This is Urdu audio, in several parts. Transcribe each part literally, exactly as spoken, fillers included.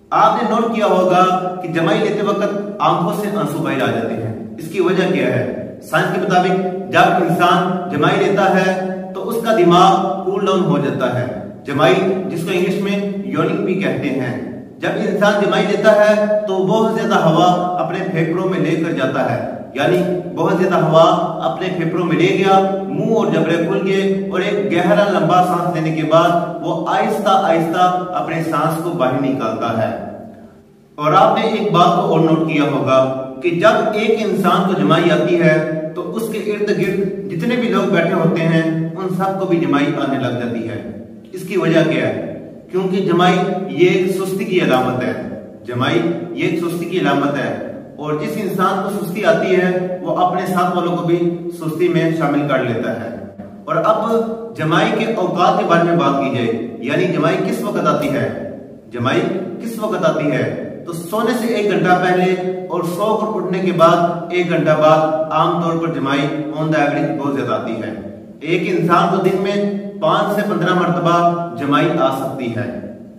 آپ نے نوٹ کیا ہوگا کہ جمائی لیتے وقت آنکھوں سے آنسو باہر آ جاتے ہیں، اس کی وجہ کیا ہے؟ سائنس کے مطابق جب انسان جمائی لیتا ہے تو اس کا دماغ کول ڈاؤن ہو جاتا ہے۔ جمائی جس کو انگلش میں یوننگ بھی کہتے ہیں، جب انسان جمائی لیتا ہے تو بہت زیادہ ہوا اپنے پھیپھڑوں میں لے کر جاتا ہے، یعنی بہت زیادہ ہوا اپنے پھیپھڑوں میں لے گیا، منہ اور جبڑے کھل گئے اور ایک گہرا لمبا سانس لینے کے بعد وہ آہستہ آہستہ اپنے سانس کو باہر نکالتا ہے۔ اور آپ نے ایک بات کو اور نوٹ کیا ہوگا کہ جب ایک انسان کو جمائی آتی ہے تو اس کے ارد گرد جتنے بھی لوگ بیٹھے ہوتے ہیں ان سب کو بھی جمائی آنے لگ جاتی ہے۔ اس کی وجہ کیا ہے؟ کیونکہ جمائی یہ ایک سستی کی علامت ہے، جمائی یہ ایک سستی کی علامت ہے، اور جس انسان کو سستی آتی ہے وہ اپنے ساتھ والوں کو بھی سستی میں شامل کر لیتا ہے۔ اور اب جمائی کے اوقات کے بارے میں بات کی جائے، یعنی جمائی کس وقت آتی ہے؟ جمائی کس وقت آتی ہے؟ تو سونے سے ایک گھنٹہ پہلے اور سو کر اٹھنے کے بعد ایک گھنٹہ بعد عام طور پر جمائی آن دا ایوریج بہت زیادہ آتی ہے۔ ایک انسان کو دن میں پانچ سے پندرہ مرتبہ جمائی آ سکتی ہے۔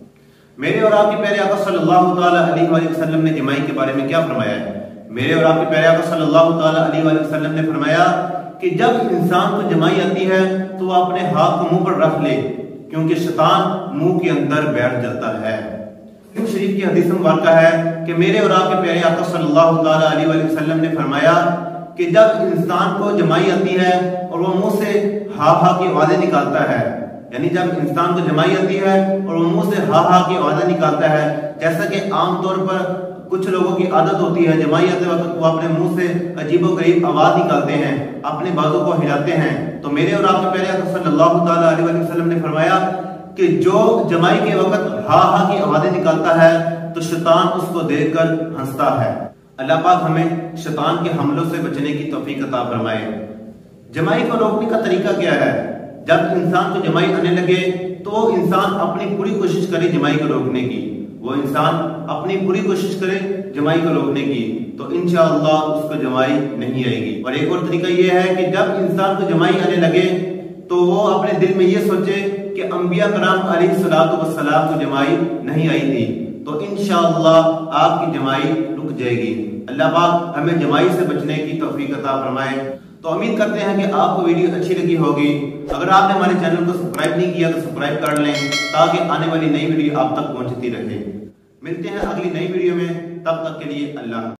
میرے اور آپ کے پیارے آقا صلی اللہ تعالی علیہ وآلہ وسلم نے جمائی کے بارے میں کیا فرمایا ہے؟ میرے اور آپ کے پیارے آقا صلی اللہ تعالی علیہ وآلہ وسلم نے فرمایا کہ جب انسان کو جمائی آتی ہے تو وہ اپنے ہاتھ کو منہ پر رکھ لے، کیونکہ شیطان منہ کے اندر بیٹھ جاتا ہے۔ مسلم شریف کی حدیث مبارکہ ہے کہ میرے اور آپ کے پیارے آقا صلی اللہ تعالی علیہ وآلہ وسلم نے فرمایا کہ جب انسان کو جمائی آتی ہے اور وہ منہ سے ہا ہا کی آوازیں نکالتا ہے، یعنی جب انسان کو جمائی آتی ہے اور وہ منہ سے ہا ہا کی آوازیں نکالتا ہے، جیسا کہ عام طور پر کچھ لوگوں کی عادت ہوتی ہے جمائی آتے وقت وہ اپنے منہ سے عجیب و غریب آواز نکالتے ہیں، اپنے بازو کو ہلاتے ہیں، تو میرے اور آپ کے پیارے آقا صلی اللہ تعالی علیہ وآلہ وسلم نے فرمایا کہ جو جمائی کے وقت ہا ہا کی آوازیں نکالتا ہے تو شیطان اس کو دیکھ کر ہنستا ہے۔ اللہ پاک ہمیں شیطان کے حملوں سے بچنے کی توفیق عطا فرمائے۔ جمائی کو روکنے کا طریقہ کیا ہے؟ جب انسان کو جمائی آنے لگے تو وہ انسان اپنی پوری کوشش کرے جمائی کو روکنے کی، وہ انسان اپنی پوری کوشش کرے جمائی کو روکنے کی، تو انشاءاللہ اس کو جمائی نہیں آئے گی۔ اور ایک اور طریقہ یہ ہے کہ جب انسان کو جمائی آنے لگے تو وہ اپنے دل میں یہ سوچے کہ انبیاء کرام علیہ الصلوۃ والسلام کو جمائی نہیں آئی تھی، تو انشاءاللہ آپ کی جمائی رک جائے گی۔ اللہ پاک ہمیں جمائی سے بچنے کی توفیق عطا فرمائے۔ تو امید کرتے ہیں کہ آپ کو ویڈیو اچھی لگی ہوگی۔ اگر آپ نے ہمارے چینل کو سبسکرائب نہیں کیا تو سبسکرائب کر لیں تاکہ آنے والی نئی ویڈیو آپ تک پہنچتی رہے۔ ملتے ہیں اگلی نئی ویڈیو میں، تب تک کے لیے اللہ